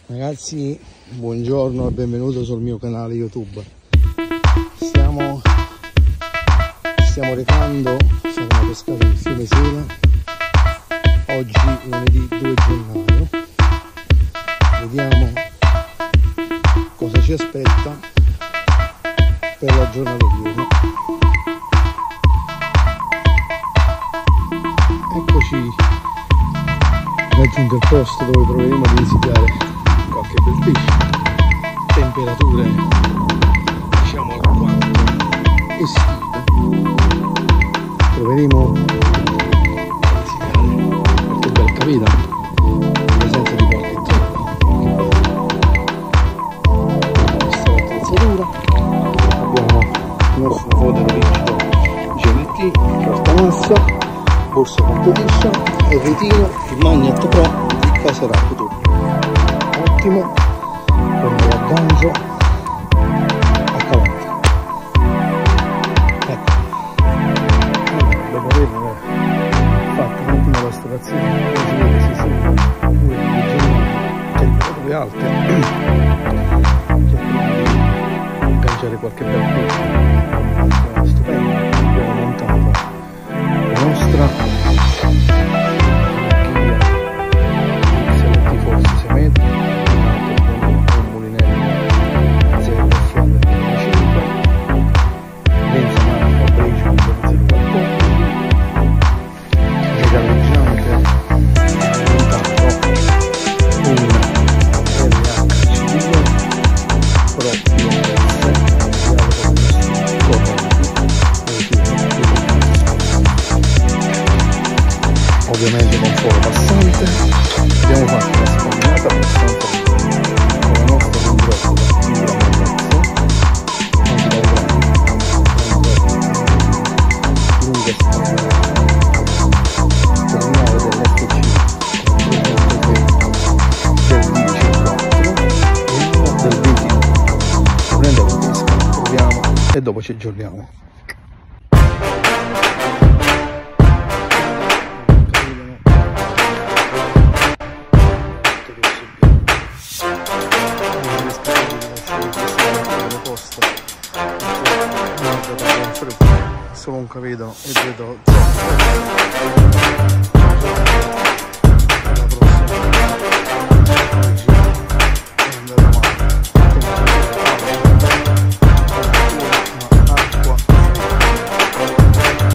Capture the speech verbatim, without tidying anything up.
Ragazzi, buongiorno e benvenuto sul mio canale YouTube. Stiamo, stiamo recando, siamo a pescare il fiume Sele, oggi lunedì due gennaio. Vediamo cosa ci aspetta per la giornata di oggi. Eccoci raggiunto il posto dove proveremo a visitare qualche bel pesce. Temperature diciamo alquanto estive. Proveremo a visitare qualche bel capitano in presenza di qualche trappa. Questa è l'attrezzatura. Abbiamo il nostro fodero rigido G M T, cartamassa, borsa competition, il ritiro, il Magnet Pro di Casa Raptor. Ottimo, con l'aggancio a cavallo. Ecco, dopo aver fatto un'ultima lavorazione, si vede si sente pure temperature alte, cerchiamo di agganciare qualche bel pesce. Stupendo, abbiamo montato la nostra ovviamente con fuoco passante. Abbiamo fatto una scalinata abbastanza con la nostra controllo da un grammo e mezzo, anche da un grammo, lunga scalinata, terminale dell'F C del ventiquattro e uno del ventidue. Prendo la pesca, proviamo e dopo ci aggiorniamo. Solo un capitano e vedo